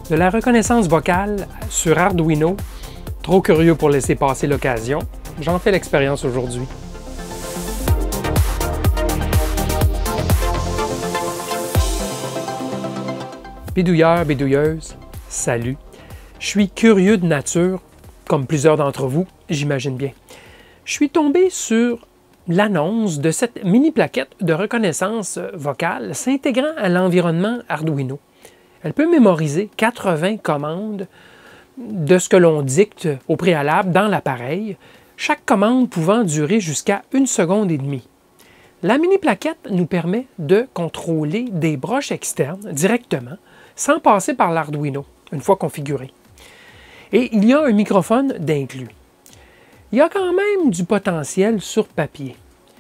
De la reconnaissance vocale sur Arduino, trop curieux pour laisser passer l'occasion, j'en fais l'expérience aujourd'hui. Bidouilleurs, bidouilleuses, salut! Je suis curieux de nature, comme plusieurs d'entre vous, j'imagine bien. Je suis tombé sur l'annonce de cette mini plaquette de reconnaissance vocale s'intégrant à l'environnement Arduino. Elle peut mémoriser 80 commandes de ce que l'on dicte au préalable dans l'appareil, chaque commande pouvant durer jusqu'à 1 seconde et demie. La mini plaquette nous permet de contrôler des broches externes directement, sans passer par l'Arduino, une fois configuré. Et il y a un microphone d'inclus. Il y a quand même du potentiel sur papier.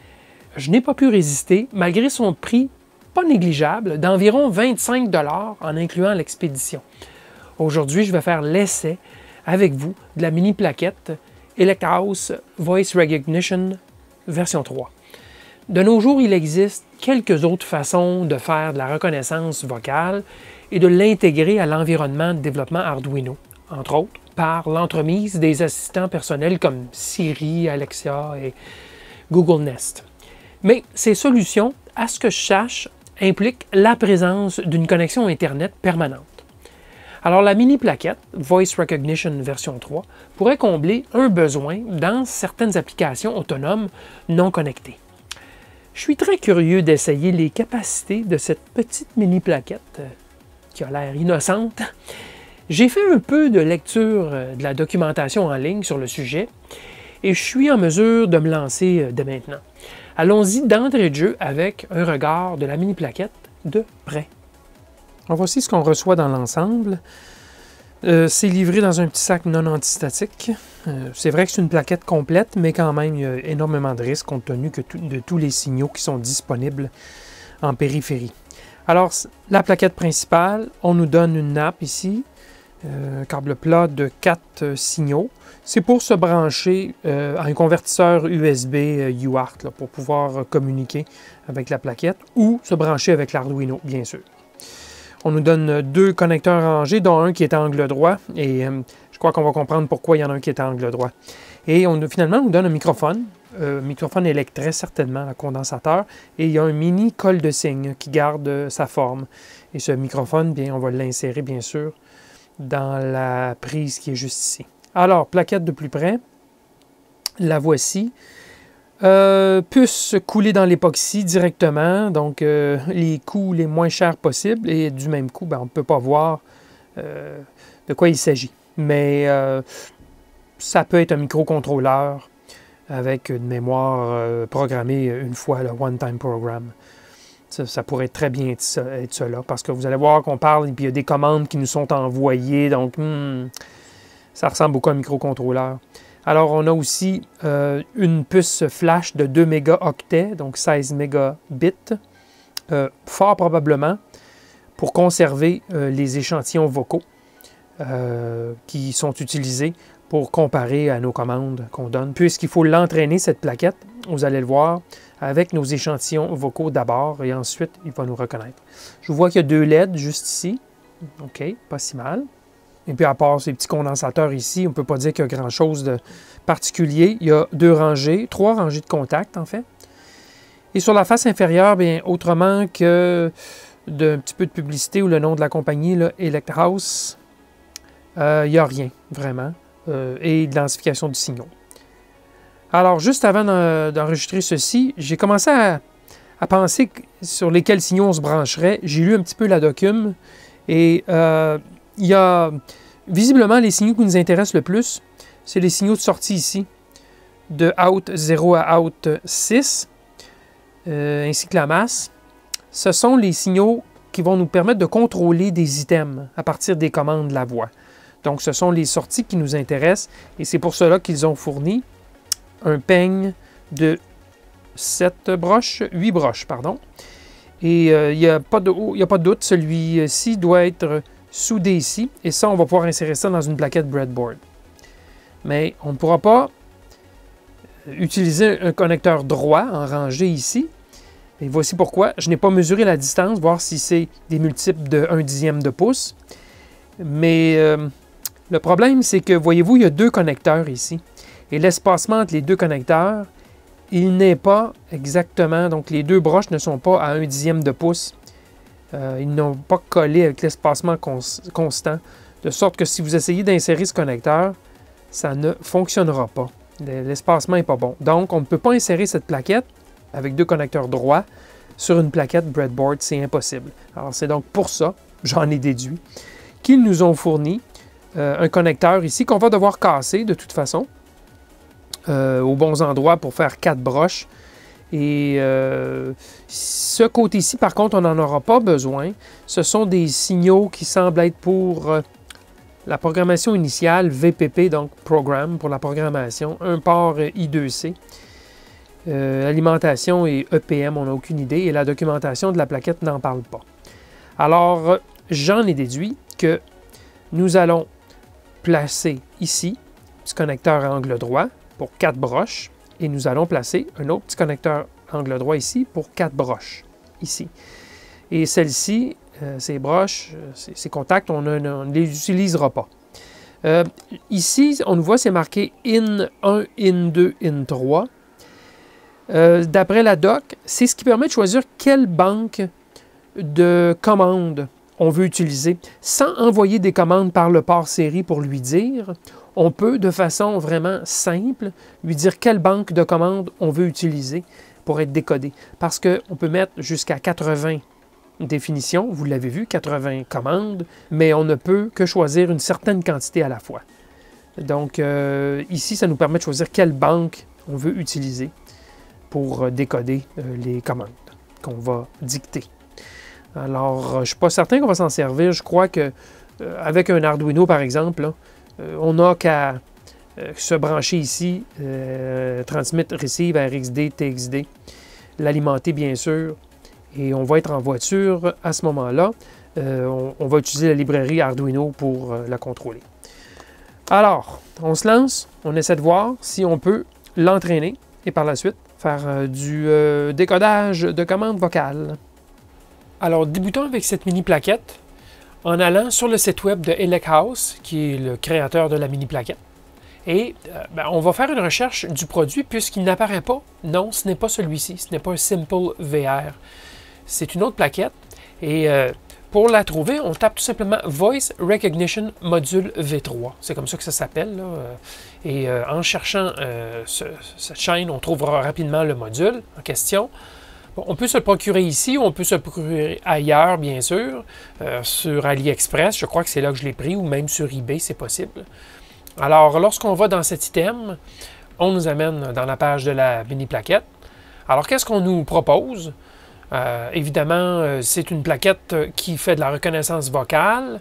Je n'ai pas pu résister, malgré son prix pas négligeable, d'environ 25 $ en incluant l'expédition. Aujourd'hui, je vais faire l'essai avec vous de la mini plaquette Electhaus Voice Recognition version 3. De nos jours, il existe quelques autres façons de faire de la reconnaissance vocale et de l'intégrer à l'environnement de développement Arduino, entre autres par l'entremise des assistants personnels comme Siri, Alexa et Google Nest. Mais ces solutions, à ce que je sache, impliquent la présence d'une connexion Internet permanente. Alors la mini plaquette Voice Recognition version 3 pourrait combler un besoin dans certaines applications autonomes non connectées. Je suis très curieux d'essayer les capacités de cette petite mini plaquette qui a l'air innocente. J'ai fait un peu de lecture de la documentation en ligne sur le sujet et je suis en mesure de me lancer dès maintenant. Allons-y d'entrée de jeu avec un regard de la mini plaquette de près. Alors voici ce qu'on reçoit dans l'ensemble. C'est livré dans un petit sac non antistatique. C'est vrai que c'est une plaquette complète, mais quand même, il y a énormément de risques compte tenu de tous les signaux qui sont disponibles en périphérie. Alors, la plaquette principale, on nous donne une nappe ici, câble plat de 4 signaux. C'est pour se brancher à un convertisseur USB UART là, pour pouvoir communiquer avec la plaquette ou se brancher avec l'Arduino, bien sûr. On nous donne 2 connecteurs rangés, dont un qui est à angle droit, et je crois qu'on va comprendre pourquoi il y en a un qui est à angle droit. Et finalement, on nous donne un microphone électret certainement, un condensateur, et il y a un mini colle de cygne qui garde sa forme. Et ce microphone, bien, on va l'insérer bien sûr dans la prise qui est juste ici. Alors, plaquette de plus près, la voici. Puce coulée dans l'époxy directement, donc les coûts les moins chers possibles, et du même coup, ben, on ne peut pas voir de quoi il s'agit. Mais ça peut être un microcontrôleur avec une mémoire programmée une fois, le one-time program. Ça pourrait très bien être cela, parce que vous allez voir qu'on parle, et puis il y a des commandes qui nous sont envoyées, donc ça ressemble beaucoup à un microcontrôleur. Alors, on a aussi une puce flash de 2 mégaoctets, donc 16 mégabits, fort probablement pour conserver les échantillons vocaux qui sont utilisés pour comparer à nos commandes qu'on donne. Puisqu'il faut l'entraîner, cette plaquette, vous allez le voir, avec nos échantillons vocaux d'abord, et ensuite, il va nous reconnaître. Je vois qu'il y a 2 LED juste ici. OK, pas si mal. Et puis, à part ces petits condensateurs ici, on ne peut pas dire qu'il y a grand-chose de particulier. Il y a 3 rangées de contacts, en fait. Et sur la face inférieure, bien, autrement que d'un petit peu de publicité ou le nom de la compagnie, là, Electhaus, il n'y a rien, vraiment. Et densification du signal. Alors, juste avant d'enregistrer ceci, j'ai commencé à penser sur lesquels signaux on se brancherait. J'ai lu un petit peu la docume et il y a visiblement les signaux qui nous intéressent le plus, c'est les signaux de sortie ici, de out 0 à out 6, ainsi que la masse. Ce sont les signaux qui vont nous permettre de contrôler des items à partir des commandes de la voix. Donc, ce sont les sorties qui nous intéressent et c'est pour cela qu'ils ont fourni un peigne de 8 broches, pardon. Et il n'y a pas de doute, celui-ci doit être soudé ici. Et ça, on va pouvoir insérer ça dans une plaquette breadboard. Mais on ne pourra pas utiliser un connecteur droit en rangée ici. Et voici pourquoi. Je n'ai pas mesuré la distance, voir si c'est des multiples de 1/10 de pouce. Mais le problème, c'est que, voyez-vous, il y a 2 connecteurs ici. Et l'espacement entre les 2 connecteurs, il n'est pas exactement... Donc, les 2 broches ne sont pas à 1/10 de pouce. Ils n'ont pas collé avec l'espacement constant. De sorte que si vous essayez d'insérer ce connecteur, ça ne fonctionnera pas. L'espacement n'est pas bon. Donc, on ne peut pas insérer cette plaquette avec 2 connecteurs droits sur une plaquette breadboard. C'est impossible. Alors, c'est donc pour ça, j'en ai déduit, qu'ils nous ont fourni un connecteur ici qu'on va devoir casser de toute façon aux bons endroits pour faire 4 broches. Et ce côté-ci, par contre, on n'en aura pas besoin. Ce sont des signaux qui semblent être pour la programmation initiale, VPP, donc Program pour la programmation, un port I2C. Alimentation et EPM, on n'a aucune idée. Et la documentation de la plaquette n'en parle pas. Alors, j'en ai déduit que nous allons placer ici ce connecteur à angle droit pour 4 broches. Et nous allons placer un autre petit connecteur angle droit ici pour 4 broches, ici. Et celle-ci, ces broches, ces contacts, on ne les utilisera pas. Ici, on voit, c'est marqué IN 1, IN 2, IN 3. D'après la doc, c'est ce qui permet de choisir quelle banque de commandes on veut utiliser. Sans envoyer des commandes par le port série pour lui dire, on peut, de façon vraiment simple, lui dire quelle banque de commandes on veut utiliser pour être décodé. Parce qu'on peut mettre jusqu'à 80 définitions, vous l'avez vu, 80 commandes, mais on ne peut que choisir une certaine quantité à la fois. Donc, ici, ça nous permet de choisir quelle banque on veut utiliser pour décoder les commandes qu'on va dicter. Alors, je ne suis pas certain qu'on va s'en servir. Je crois qu'avec un Arduino, par exemple, là, on n'a qu'à se brancher ici, transmit, receive, RxD, TXD, l'alimenter bien sûr, et on va être en voiture à ce moment-là. On va utiliser la librairie Arduino pour la contrôler. Alors, on se lance, on essaie de voir si on peut l'entraîner et par la suite faire du décodage de commandes vocales. Alors, débutons avec cette mini plaquette en allant sur le site web de Elechouse, qui est le créateur de la mini plaquette. Et on va faire une recherche du produit puisqu'il n'apparaît pas. Non, ce n'est pas celui-ci, ce n'est pas un Simple VR. C'est une autre plaquette. Et pour la trouver, on tape tout simplement Voice Recognition Module V3. C'est comme ça que ça s'appelle. Et en cherchant cette chaîne, on trouvera rapidement le module en question. Bon, on peut se le procurer ici ou on peut se le procurer ailleurs, bien sûr, sur AliExpress. Je crois que c'est là que je l'ai pris, ou même sur eBay, c'est possible. Alors, lorsqu'on va dans cet item, on nous amène dans la page de la mini plaquette. Alors, qu'est-ce qu'on nous propose? Évidemment, c'est une plaquette qui fait de la reconnaissance vocale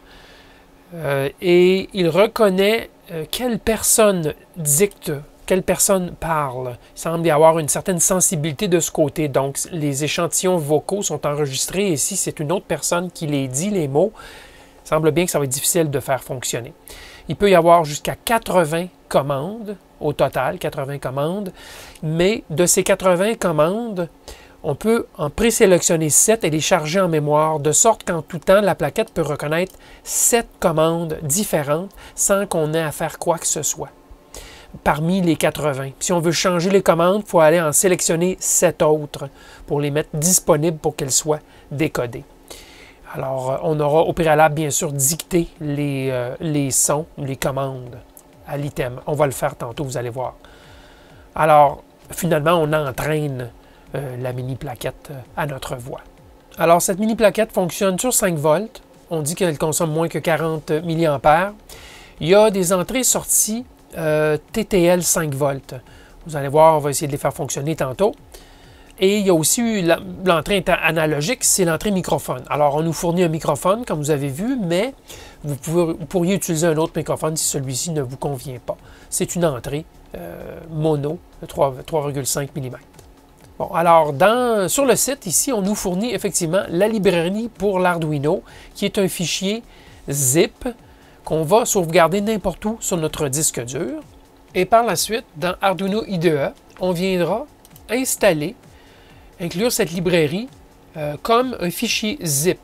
et il reconnaît quelle personne dicte, quelle personne parle. Il semble y avoir une certaine sensibilité de ce côté. Donc, les échantillons vocaux sont enregistrés et si c'est une autre personne qui les dit, les mots, il semble bien que ça va être difficile de faire fonctionner. Il peut y avoir jusqu'à 80 commandes au total, 80 commandes, mais de ces 80 commandes, on peut en présélectionner 7 et les charger en mémoire, de sorte qu'en tout temps, la plaquette peut reconnaître 7 commandes différentes sans qu'on ait à faire quoi que ce soit parmi les 80. Si on veut changer les commandes, il faut aller en sélectionner 7 autres pour les mettre disponibles pour qu'elles soient décodées. Alors, on aura au préalable, bien sûr, dicté les sons, les commandes à l'item. On va le faire tantôt, vous allez voir. Alors, finalement, on entraîne la mini plaquette à notre voix. Alors, cette mini plaquette fonctionne sur 5 volts. On dit qu'elle consomme moins que 40 mA. Il y a des entrées-sorties TTL 5 volts. Vous allez voir, on va essayer de les faire fonctionner tantôt. Et il y a aussi l'entrée analogique, c'est l'entrée microphone. Alors, on nous fournit un microphone, comme vous avez vu, mais vous pourriez utiliser un autre microphone si celui-ci ne vous convient pas. C'est une entrée mono de 3,5 mm. Bon, alors, sur le site, ici, on nous fournit effectivement la librairie pour l'Arduino, qui est un fichier zip qu'on va sauvegarder n'importe où sur notre disque dur. Et par la suite, dans Arduino IDE, on viendra inclure cette librairie comme un fichier zip.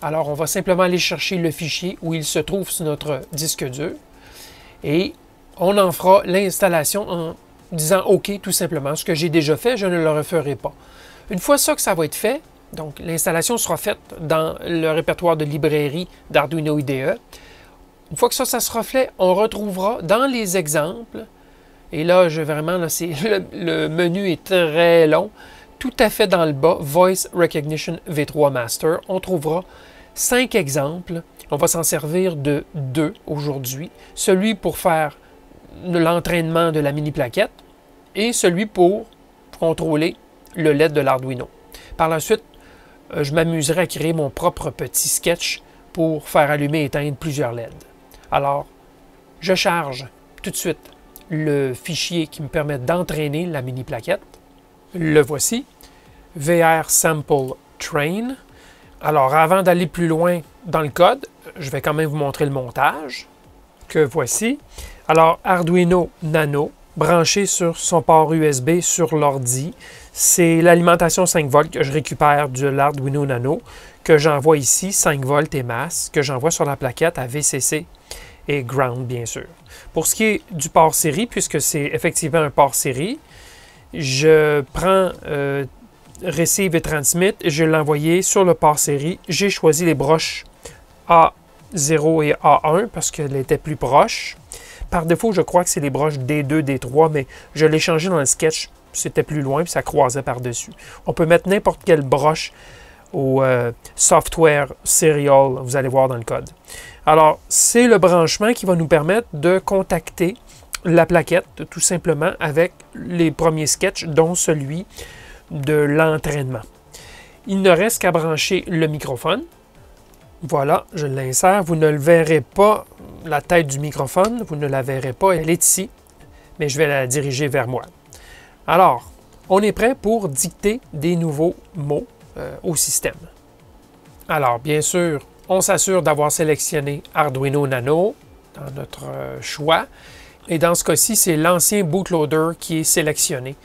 Alors, on va simplement aller chercher le fichier où il se trouve sur notre disque dur et on en fera l'installation en disant OK tout simplement. Ce que j'ai déjà fait, je ne le referai pas. Une fois ça que ça va être fait, donc l'installation sera faite dans le répertoire de librairie d'Arduino IDE. Une fois que ça sera fait, on retrouvera dans les exemples, et là, le menu est très long, tout à fait dans le bas, Voice Recognition V3 Master, on trouvera 5 exemples. On va s'en servir de 2 aujourd'hui. Celui pour faire l'entraînement de la mini-plaquette et celui pour contrôler le LED de l'Arduino. Par la suite, je m'amuserai à créer mon propre petit sketch pour faire allumer et éteindre plusieurs LED. Alors, je charge tout de suite le fichier qui me permet d'entraîner la mini-plaquette. Le voici, VR Sample Train. Alors, avant d'aller plus loin dans le code, je vais quand même vous montrer le montage que voici. Alors, Arduino Nano, branché sur son port USB sur l'ordi. C'est l'alimentation 5 volts que je récupère de l'Arduino Nano, que j'envoie ici, 5 volts et masse, que j'envoie sur la plaquette à VCC et Ground, bien sûr. Pour ce qui est du port série, puisque c'est effectivement un port série, je prends Receive et Transmit, je l'ai envoyé sur le port série. J'ai choisi les broches A0 et A1 parce qu'elles étaient plus proches. Par défaut, je crois que c'est les broches D2, D3, mais je l'ai changé dans le sketch. C'était plus loin, puis ça croisait par-dessus. On peut mettre n'importe quelle broche au software serial, vous allez voir dans le code. Alors, c'est le branchement qui va nous permettre de contacter la plaquette, tout simplement, avec les premiers sketchs, dont celui de l'entraînement. Il ne reste qu'à brancher le microphone. Voilà, je l'insère. Vous ne le verrez pas, la tête du microphone, vous ne la verrez pas, elle est ici, mais je vais la diriger vers moi. Alors, on est prêt pour dicter des nouveaux mots au système. Alors, bien sûr, on s'assure d'avoir sélectionné Arduino Nano dans notre choix. Et dans ce cas-ci, c'est l'ancien bootloader qui est sélectionné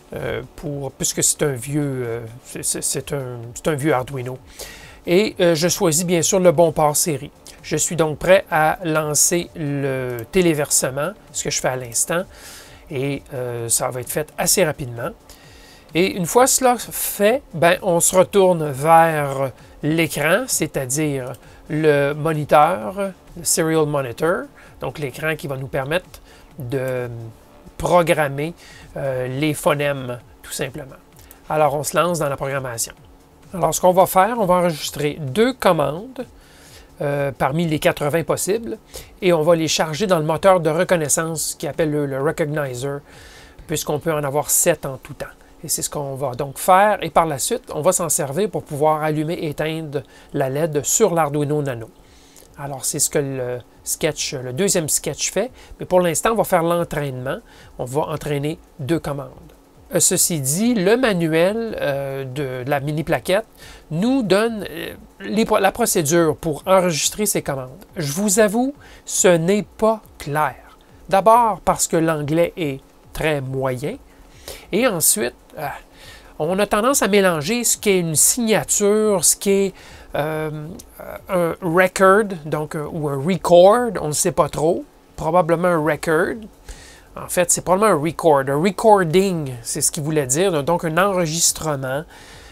puisque c'est un vieux, c'est un vieux Arduino. Et je choisis bien sûr le bon port série. Je suis donc prêt à lancer le téléversement, ce que je fais à l'instant, et ça va être fait assez rapidement. Et une fois cela fait, ben, on se retourne vers l'écran, c'est-à-dire le moniteur, le Serial Monitor, donc l'écran qui va nous permettre de programmer les phonèmes, tout simplement. Alors, on se lance dans la programmation. Alors, ce qu'on va faire, on va enregistrer 2 commandes parmi les 80 possibles et on va les charger dans le moteur de reconnaissance qui appelle le Recognizer, puisqu'on peut en avoir 7 en tout temps. Et c'est ce qu'on va donc faire. Et par la suite, on va s'en servir pour pouvoir allumer et éteindre la LED sur l'Arduino Nano. Alors, c'est ce que le deuxième sketch fait. Mais pour l'instant, on va faire l'entraînement. On va entraîner 2 commandes. Ceci dit, le manuel de la mini-plaquette nous donne la procédure pour enregistrer ces commandes. Je vous avoue, ce n'est pas clair. D'abord parce que l'anglais est très moyen. Et ensuite, on a tendance à mélanger ce qui est une signature, ce qui est un record, donc, ou un record, on ne sait pas trop. Probablement un record. En fait, c'est probablement un record. Un recording, c'est ce qu'il voulait dire, donc un enregistrement.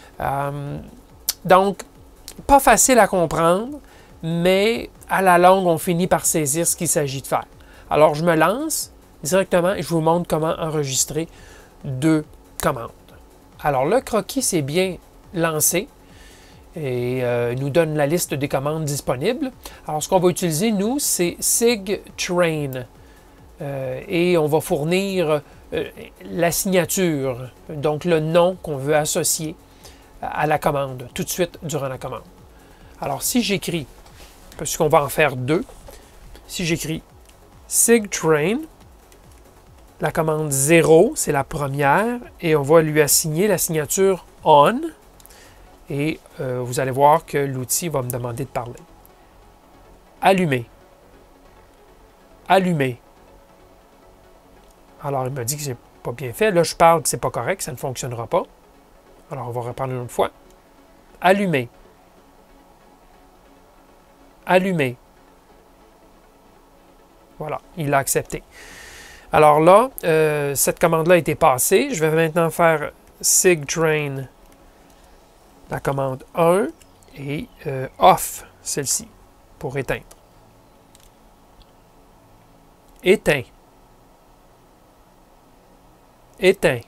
Donc, pas facile à comprendre, mais à la longue, on finit par saisir ce qu'il s'agit de faire. Alors, je me lance directement et je vous montre comment enregistrer 2 commandes. Alors, le croquis s'est bien lancé et nous donne la liste des commandes disponibles. Alors, ce qu'on va utiliser, nous, c'est SIG-Train. Et on va fournir la signature, donc le nom qu'on veut associer à la commande, tout de suite durant la commande. Alors, si j'écris, puisqu'on va en faire 2, si j'écris SIG-Train, la commande 0, c'est la première, et on va lui assigner la signature ON, et vous allez voir que l'outil va me demander de parler. Allumer. Allumer. Alors, il m'a dit que c'est pas bien fait. Là, je parle que c'est pas correct, ça ne fonctionnera pas. Alors, on va reprendre une autre fois. Allumer. Allumer. Voilà, il l'a accepté. Alors là, cette commande-là a été passée. Je vais maintenant faire sigtrain, la commande 1, et off, celle-ci, pour éteindre. Éteint. Éteint.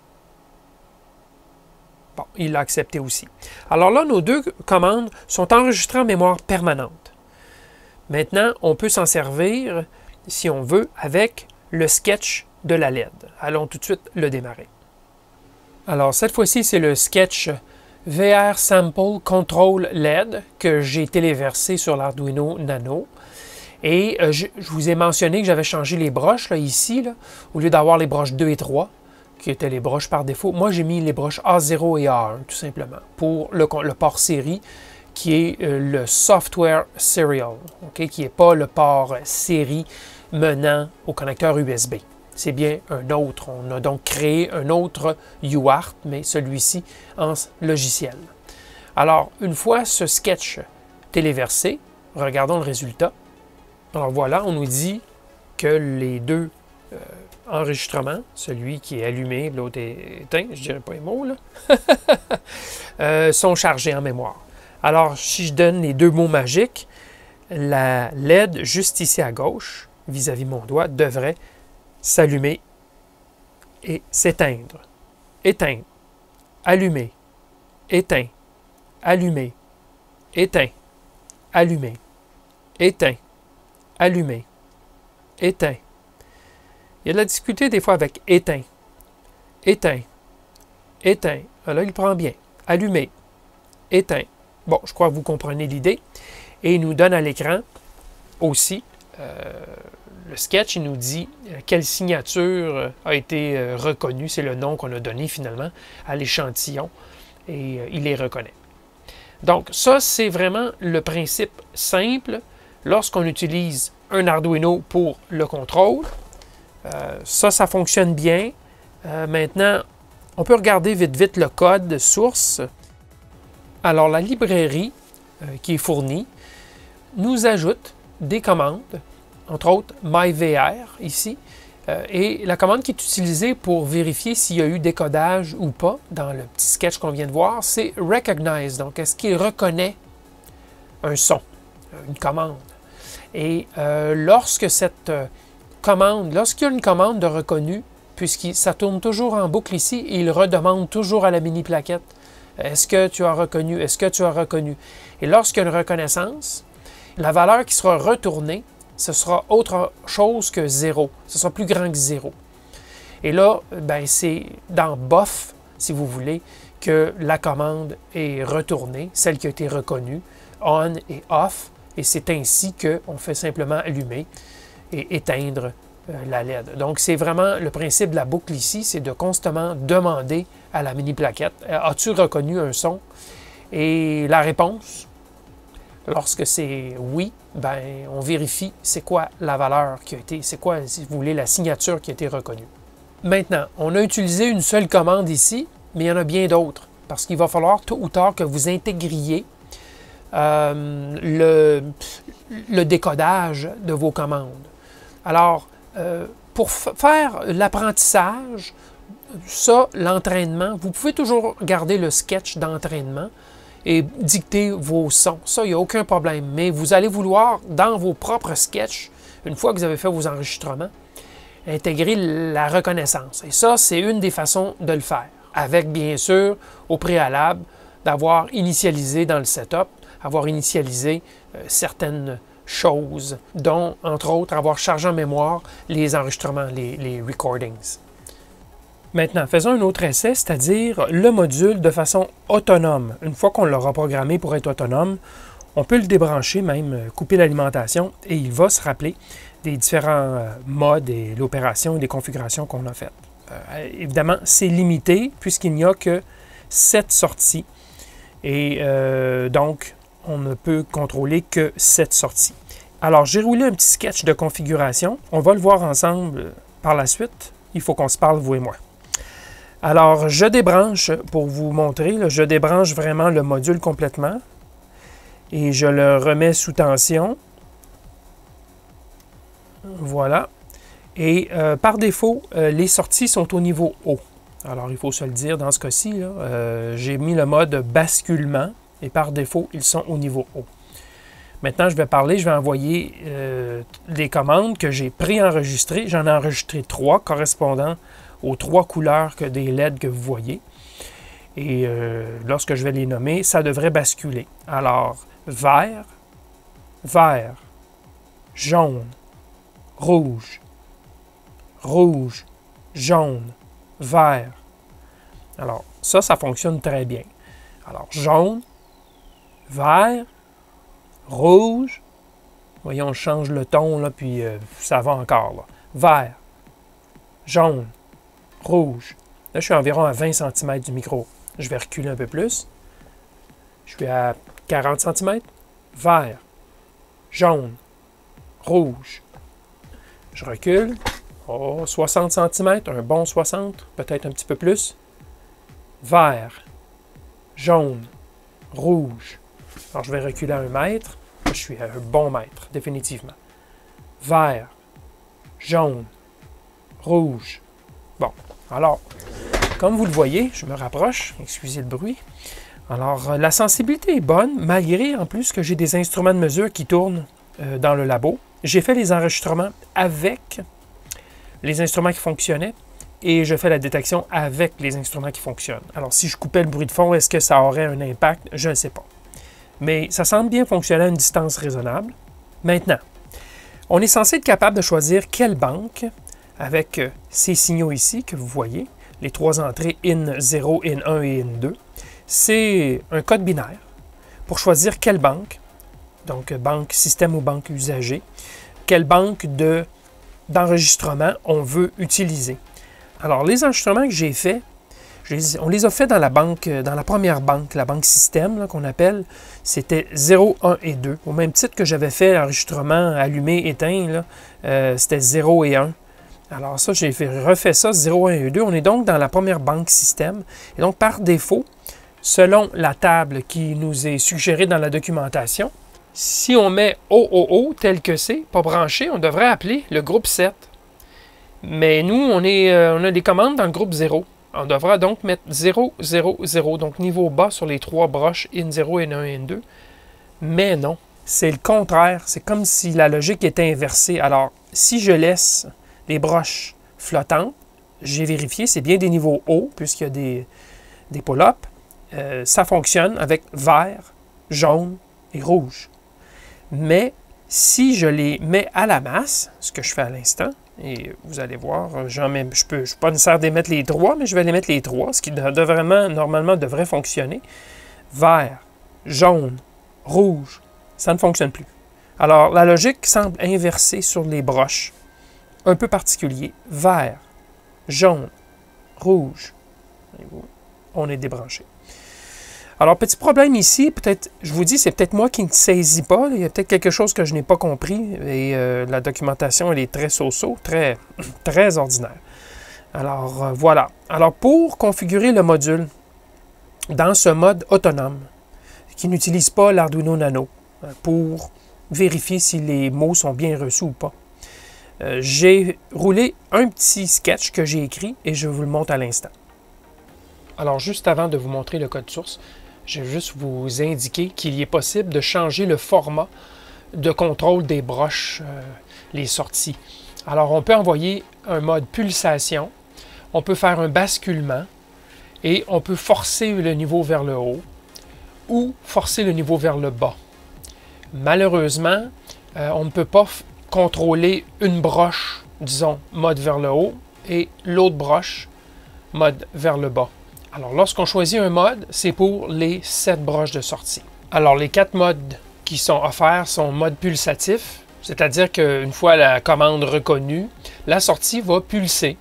Bon, il l'a accepté aussi. Alors là, nos deux commandes sont enregistrées en mémoire permanente. Maintenant, on peut s'en servir, si on veut, avec le sketch de la LED. Allons tout de suite le démarrer. Alors, cette fois-ci, c'est le sketch VR Sample Control LED que j'ai téléversé sur l'Arduino Nano. Et je vous ai mentionné que j'avais changé les broches, là, ici, là, au lieu d'avoir les broches 2 et 3, qui étaient les broches par défaut. Moi, j'ai mis les broches A0 et A1, tout simplement, pour le port série, qui est le Software Serial, okay, qui n'est pas le port série menant au connecteur USB. C'est bien un autre. On a donc créé un autre UART, mais celui-ci en logiciel. Alors, une fois ce sketch téléversé, regardons le résultat. Alors voilà, on nous dit que les deux enregistrements, celui qui est allumé, l'autre est éteint, je ne dirais pas les mots, là, sont chargés en mémoire. Alors, si je donne les deux mots magiques, la LED juste ici à gauche, vis-à-vis mon doigt, devrait s'allumer et s'éteindre. Éteindre. Allumer. Éteint. Allumer. Éteint. Allumer. Éteint. Allumer. Éteint. Il y a de la difficulté des fois avec éteint. Éteint. Éteint. Là, il prend bien. Allumer. Éteint. Bon, je crois que vous comprenez l'idée. Et il nous donne à l'écran aussi le sketch. Il nous dit quelle signature a été reconnue. C'est le nom qu'on a donné finalement à l'échantillon. Et il les reconnaît. Donc, ça, c'est vraiment le principe simple lorsqu'on utilise un Arduino pour le contrôle. Ça fonctionne bien. Maintenant, on peut regarder vite le code source. Alors, la librairie qui est fournie nous ajoute des commandes, entre autres MyVR ici, et la commande qui est utilisée pour vérifier s'il y a eu décodage ou pas dans le petit sketch qu'on vient de voir, c'est Recognize. Donc, est-ce qu'il reconnaît un son, une commande? Et lorsque cette commande, lorsqu'il y a une commande de reconnu, puisque ça tourne toujours en boucle ici, il redemande toujours à la mini-plaquette. Est-ce que tu as reconnu? Est-ce que tu as reconnu? Et lorsqu'il y a une reconnaissance, la valeur qui sera retournée, ce sera autre chose que 0. Ce sera plus grand que 0. Et là, ben, c'est dans BOF, si vous voulez, que la commande est retournée, celle qui a été reconnue, on et off, et c'est ainsi qu'on fait simplement allumer et éteindre la LED. Donc, c'est vraiment le principe de la boucle ici, c'est de constamment demander à la mini-plaquette, as-tu reconnu un son? Et la réponse, lorsque c'est oui, ben, on vérifie c'est quoi la valeur qui a été, c'est quoi, si vous voulez, la signature qui a été reconnue. Maintenant, on a utilisé une seule commande ici, mais il y en a bien d'autres, parce qu'il va falloir tôt ou tard que vous intégriez le décodage de vos commandes. Alors, pour faire l'apprentissage, ça, l'entraînement, vous pouvez toujours garder le sketch d'entraînement et dicter vos sons. Ça, il n'y a aucun problème. Mais vous allez vouloir, dans vos propres sketchs, une fois que vous avez fait vos enregistrements, intégrer la reconnaissance. Et ça, c'est une des façons de le faire. Avec, bien sûr, au préalable, d'avoir initialisé dans le setup, avoir initialisé certaines choses, dont, entre autres, avoir chargé en mémoire les enregistrements, les recordings. Maintenant, faisons un autre essai, c'est-à-dire le module de façon autonome. Une fois qu'on l'aura programmé pour être autonome, on peut le débrancher, même couper l'alimentation, et il va se rappeler des différents modes et l'opération et les configurations qu'on a faites. Évidemment, c'est limité puisqu'il n'y a que 7 sorties. Et donc, on ne peut contrôler que 7 sorties. Alors, j'ai roulé un petit sketch de configuration. On va le voir ensemble par la suite. Il faut qu'on se parle, vous et moi. Alors, je débranche, pour vous montrer, là, je débranche vraiment le module complètement. et je le remets sous tension. Voilà. Et par défaut, les sorties sont au niveau haut. Alors, il faut se le dire dans ce cas-ci, j'ai mis le mode basculement et par défaut, ils sont au niveau haut. Maintenant, je vais envoyer des commandes que j'ai préenregistrées. J'en ai enregistré 3 correspondant aux 3 couleurs des LED que vous voyez. Et lorsque je vais les nommer, ça devrait basculer. Alors, vert, vert, jaune, rouge, rouge, jaune, vert. Alors, ça fonctionne très bien. Alors, jaune, vert, rouge. Voyons, on change le ton, là, puis ça va encore. Là. Vert, jaune, rouge. Là, je suis environ à 20 cm du micro. Je vais reculer un peu plus. Je suis à 40 cm. Vert, jaune, rouge. Je recule. Oh, 60 cm, un bon 60, peut-être un petit peu plus. Vert, jaune, rouge. Alors, je vais reculer à 1 mètre. Je suis à un bon mètre, définitivement. Vert, jaune, rouge. Bon, alors, comme vous le voyez, je me rapproche, excusez le bruit. Alors, la sensibilité est bonne, malgré en plus que j'ai des instruments de mesure qui tournent dans le labo. J'ai fait les enregistrements avec les instruments qui fonctionnaient et je fais la détection avec les instruments qui fonctionnent. Alors, si je coupais le bruit de fond, est-ce que ça aurait un impact? Je ne sais pas. Mais ça semble bien fonctionner à une distance raisonnable. Maintenant, on est censé être capable de choisir quelle banque, avec ces signaux ici que vous voyez, les 3 entrées IN0, IN1 et IN2. C'est un code binaire pour choisir quelle banque, donc banque système ou banque usagée, quelle banque d'enregistrement on veut utiliser. Alors, les enregistrements que j'ai faits, on les a faits dans la banque, dans la première banque, la banque système qu'on appelle. C'était 0, 1 et 2. Au même titre que j'avais fait l'enregistrement allumé, éteint, c'était 0 et 1. Alors ça, j'ai refait ça, 0, 1 et 2. On est donc dans la première banque système. Et donc, par défaut, selon la table qui nous est suggérée dans la documentation, si on met OOO tel que c'est, pas branché, on devrait appeler le groupe 7. Mais nous, on a des commandes dans le groupe 0. On devra donc mettre 0, 0, 0, donc niveau bas sur les 3 broches IN0, IN1 et IN2. Mais non, c'est le contraire. C'est comme si la logique était inversée. Alors, si je laisse les broches flottantes, j'ai vérifié, c'est bien des niveaux hauts, puisqu'il y a des pull-ups. Ça fonctionne avec vert, jaune et rouge. Mais si je les mets à la masse, ce que je fais à l'instant, et vous allez voir, je ne suis pas nécessaire de mettre les 3, mais je vais les mettre les 3, ce qui normalement devrait fonctionner. Vert, jaune, rouge, ça ne fonctionne plus. Alors, la logique semble inversée sur les broches. Un peu particulier. Vert, jaune, rouge. On est débranché. Alors, petit problème ici, peut-être, je vous dis, c'est peut-être moi qui ne saisis pas. Il y a peut-être quelque chose que je n'ai pas compris. Et la documentation, elle est très so-so, très, très ordinaire. Alors, voilà. Alors, pour configurer le module dans ce mode autonome, qui n'utilise pas l'Arduino Nano, pour vérifier si les mots sont bien reçus ou pas, j'ai roulé un petit sketch que j'ai écrit et je vous le montre à l'instant. Alors, juste avant de vous montrer le code source, je vais juste vous indiquer qu'il est possible de changer le format de contrôle des broches, les sorties. Alors, on peut envoyer un mode pulsation, on peut faire un basculement et on peut forcer le niveau vers le haut ou forcer le niveau vers le bas. Malheureusement, on ne peut pas contrôler une broche, disons, mode vers le haut et l'autre broche, mode vers le bas. Alors, lorsqu'on choisit un mode, c'est pour les 7 broches de sortie. Alors, les 4 modes qui sont offerts sont mode pulsatif, c'est-à-dire qu'une fois la commande reconnue, la sortie va pulser.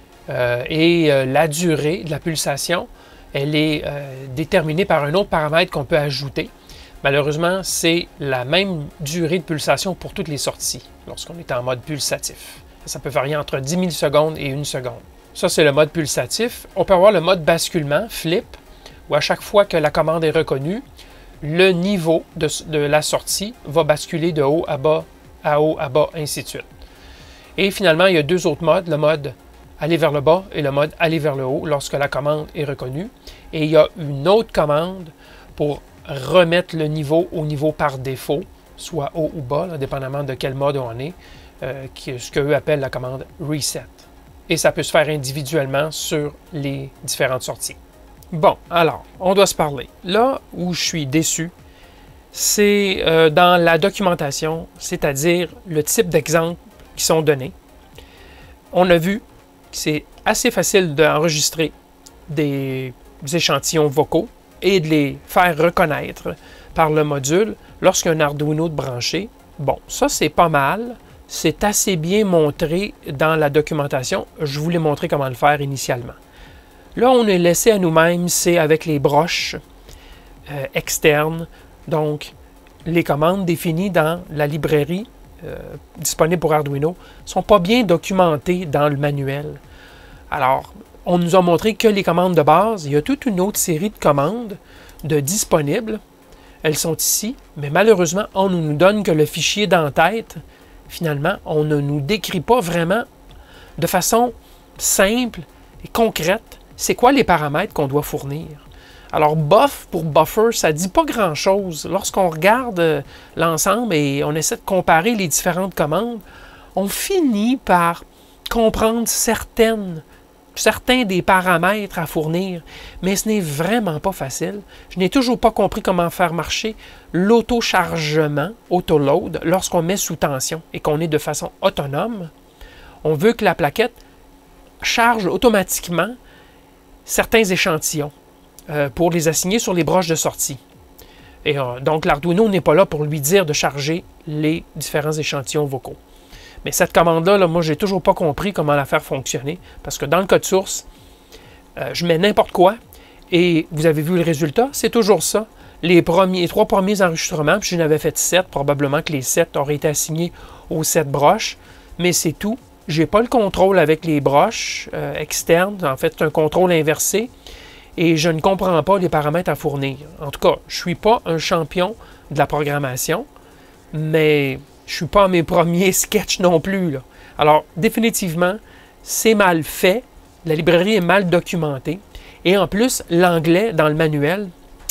La durée de la pulsation, elle est déterminée par un autre paramètre qu'on peut ajouter. Malheureusement, c'est la même durée de pulsation pour toutes les sorties lorsqu'on est en mode pulsatif. Ça peut varier entre 10 millisecondes et 1 seconde. Ça, c'est le mode pulsatif. On peut avoir le mode basculement, flip, où à chaque fois que la commande est reconnue, le niveau de la sortie va basculer de haut à bas, ainsi de suite. Et finalement, il y a deux autres modes, le mode aller vers le bas et le mode aller vers le haut lorsque la commande est reconnue. Et il y a une autre commande pour remettre le niveau au niveau par défaut, soit haut ou bas, là, dépendamment de quel mode on est, ce qu'eux appellent la commande reset. Et ça peut se faire individuellement sur les différentes sorties. Bon, alors, on doit se parler. Là où je suis déçu, c'est dans la documentation, c'est-à-dire le type d'exemples qui sont donnés. On a vu que c'est assez facile d'enregistrer des échantillons vocaux et de les faire reconnaître par le module lorsqu'il y a un Arduino de branché. Bon, ça c'est pas mal. C'est assez bien montré dans la documentation. Je vous l'ai montré comment le faire initialement. Là, on est laissé à nous-mêmes, c'est avec les broches externes. Donc, les commandes définies dans la librairie disponible pour Arduino ne sont pas bien documentées dans le manuel. Alors, on nous a montré que les commandes de base, il y a toute une autre série de commandes disponibles. Elles sont ici, mais malheureusement, on ne nous donne que le fichier d'en-tête. Finalement, on ne nous décrit pas vraiment de façon simple et concrète c'est quoi les paramètres qu'on doit fournir. Alors, buff pour buffer, ça ne dit pas grand-chose. Lorsqu'on regarde l'ensemble et on essaie de comparer les différentes commandes, on finit par comprendre certains des paramètres à fournir, mais ce n'est vraiment pas facile. Je n'ai toujours pas compris comment faire marcher l'auto-chargement, auto-load, lorsqu'on met sous tension et qu'on est de façon autonome. On veut que la plaquette charge automatiquement certains échantillons pour les assigner sur les broches de sortie. Et donc, l'Arduino n'est pas là pour lui dire de charger les différents échantillons vocaux. Mais cette commande-là, moi, j'ai toujours pas compris comment la faire fonctionner, parce que dans le code source, je mets n'importe quoi, et vous avez vu le résultat, c'est toujours ça. Les trois premiers enregistrements, puis j'en avais fait 7, probablement que les 7 auraient été assignés aux 7 broches, mais c'est tout. Je n'ai pas le contrôle avec les broches externes, en fait, c'est un contrôle inversé, et je ne comprends pas les paramètres à fournir. En tout cas, je ne suis pas un champion de la programmation, mais je ne suis pas à mes premiers sketchs non plus, là. Alors, définitivement, c'est mal fait, la librairie est mal documentée, et en plus, l'anglais dans le manuel,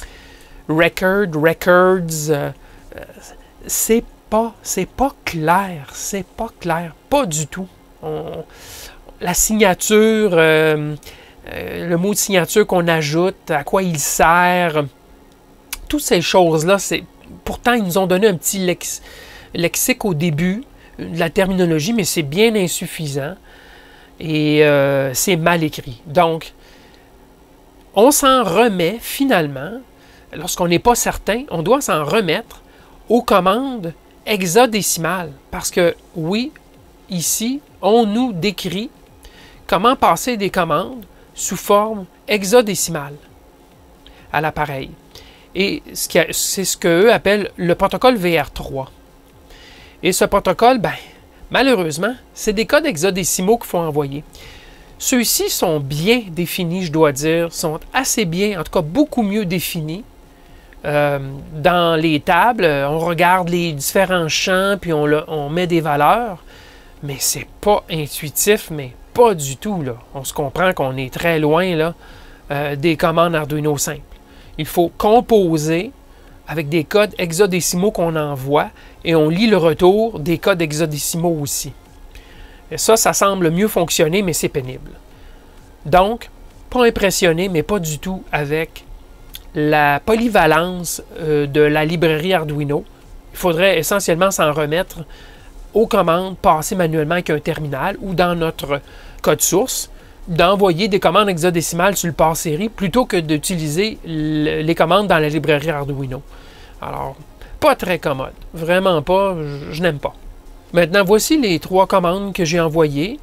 records, c'est pas clair, pas du tout. La signature, le mot de signature qu'on ajoute, à quoi il sert, toutes ces choses-là, pourtant ils nous ont donné un petit lexique au début de la terminologie, mais c'est bien insuffisant et c'est mal écrit. Donc, on s'en remet finalement, lorsqu'on n'est pas certain, on doit s'en remettre aux commandes hexadécimales. Parce que, oui, ici, on nous décrit comment passer des commandes sous forme hexadécimale à l'appareil. Et c'est ce qu'eux appellent le protocole VR3. Et ce protocole, malheureusement, c'est des codes hexadécimaux qu'il faut envoyer. Ceux-ci sont bien définis, je dois dire, sont assez bien, en tout cas beaucoup mieux définis. Dans les tables, on regarde les différents champs, puis on met des valeurs, mais c'est pas intuitif, mais pas du tout, là. On se comprend qu'on est très loin là, des commandes Arduino simples. Il faut composer avec des codes hexadécimaux qu'on envoie, et on lit le retour des codes hexadécimaux aussi. Et ça semble mieux fonctionner, mais c'est pénible. Donc, pas impressionné, mais pas du tout avec la polyvalence de la librairie Arduino. Il faudrait essentiellement s'en remettre aux commandes passées manuellement avec un terminal ou dans notre code source, d'envoyer des commandes hexadécimales sur le port série plutôt que d'utiliser les commandes dans la librairie Arduino. Alors, pas très commode. Vraiment pas, je n'aime pas. Maintenant, voici les 3 commandes que j'ai envoyées.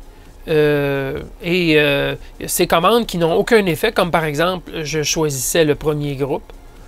Ces commandes qui n'ont aucun effet, comme par exemple, je choisissais le premier groupe.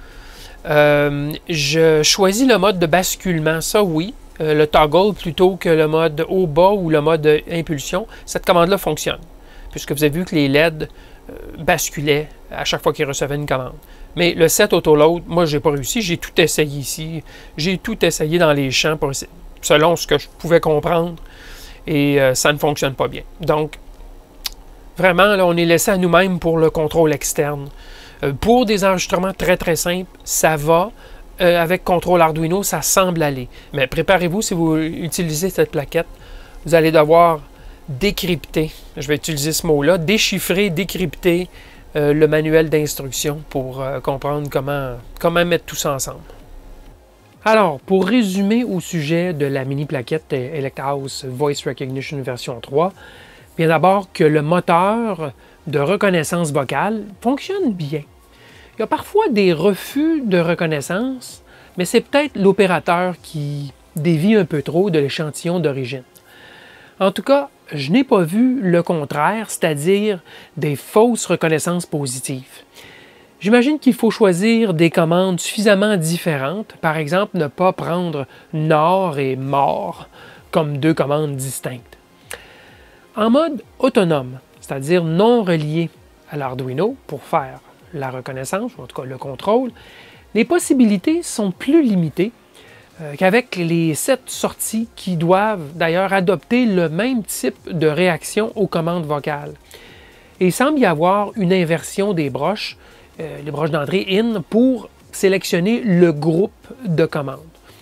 Je choisis le mode de basculement, ça oui, le toggle plutôt que le mode haut-bas ou le mode impulsion. Cette commande-là fonctionne, puisque vous avez vu que les LED basculaient à chaque fois qu'ils recevaient une commande. Mais le set autoload, moi, je n'ai pas réussi. J'ai tout essayé ici. J'ai tout essayé dans les champs selon ce que je pouvais comprendre. Et ça ne fonctionne pas bien. Donc, vraiment, là, on est laissé à nous-mêmes pour le contrôle externe. Pour des enregistrements très, très simples, ça va. Avec contrôle Arduino, ça semble aller. Mais préparez-vous, si vous utilisez cette plaquette, vous allez devoir décrypter, je vais utiliser ce mot-là, déchiffrer, décrypter le manuel d'instruction pour comprendre comment mettre tout ça ensemble. Alors, pour résumer au sujet de la mini plaquette Electhouse Voice Recognition version 3, bien d'abord que le moteur de reconnaissance vocale fonctionne bien. Il y a parfois des refus de reconnaissance, mais c'est peut-être l'opérateur qui dévie un peu trop de l'échantillon d'origine. En tout cas, je n'ai pas vu le contraire, c'est-à-dire des fausses reconnaissances positives. J'imagine qu'il faut choisir des commandes suffisamment différentes, par exemple ne pas prendre Nord et Mort comme deux commandes distinctes. En mode autonome, c'est-à-dire non relié à l'Arduino pour faire la reconnaissance, ou en tout cas le contrôle, les possibilités sont plus limitées qu'avec les 7 sorties qui doivent d'ailleurs adopter le même type de réaction aux commandes vocales. Et il semble y avoir une inversion des broches, les broches d'entrée IN, pour sélectionner le groupe de commandes.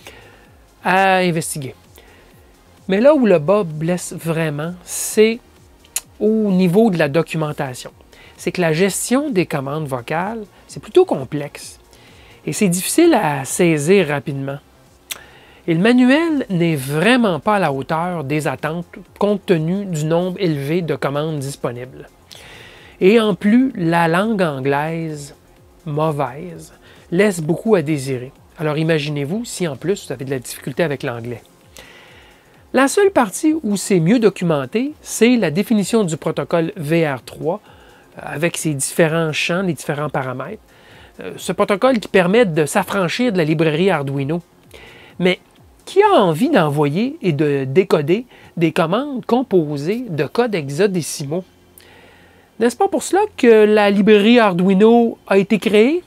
À investiguer. Mais là où le bas blesse vraiment, c'est au niveau de la documentation. C'est que la gestion des commandes vocales, c'est plutôt complexe. Et c'est difficile à saisir rapidement. Et le manuel n'est vraiment pas à la hauteur des attentes compte tenu du nombre élevé de commandes disponibles. Et en plus, la langue anglaise, mauvaise, laisse beaucoup à désirer. Alors imaginez-vous si en plus vous avez de la difficulté avec l'anglais. La seule partie où c'est mieux documenté, c'est la définition du protocole VR3 avec ses différents champs, les différents paramètres. Ce protocole qui permet de s'affranchir de la librairie Arduino. Mais qui a envie d'envoyer et de décoder des commandes composées de codes hexadécimaux? N'est-ce pas pour cela que la librairie Arduino a été créée?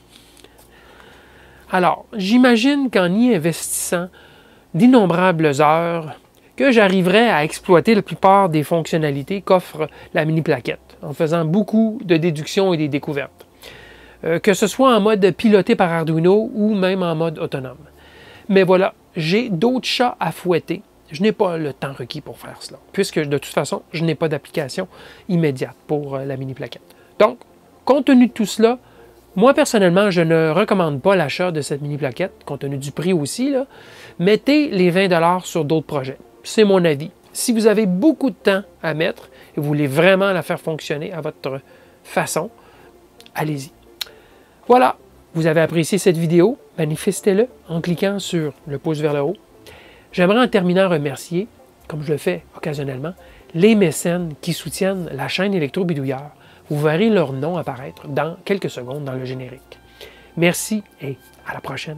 Alors, j'imagine qu'en y investissant d'innombrables heures, que j'arriverai à exploiter la plupart des fonctionnalités qu'offre la mini plaquette, en faisant beaucoup de déductions et des découvertes. Que ce soit en mode piloté par Arduino ou même en mode autonome. Mais voilà, j'ai d'autres chats à fouetter. Je n'ai pas le temps requis pour faire cela, puisque de toute façon, je n'ai pas d'application immédiate pour la mini plaquette. Donc, compte tenu de tout cela, moi personnellement, je ne recommande pas l'achat de cette mini plaquette, compte tenu du prix aussi. Là. Mettez les 20 $ sur d'autres projets. C'est mon avis. Si vous avez beaucoup de temps à mettre et vous voulez vraiment la faire fonctionner à votre façon, allez-y. Voilà, vous avez apprécié cette vidéo, manifestez-le en cliquant sur le pouce vers le haut. J'aimerais en terminant remercier, comme je le fais occasionnellement, les mécènes qui soutiennent la chaîne Électro-Bidouilleur. Vous verrez leur nom apparaître dans quelques secondes dans le générique. Merci et à la prochaine.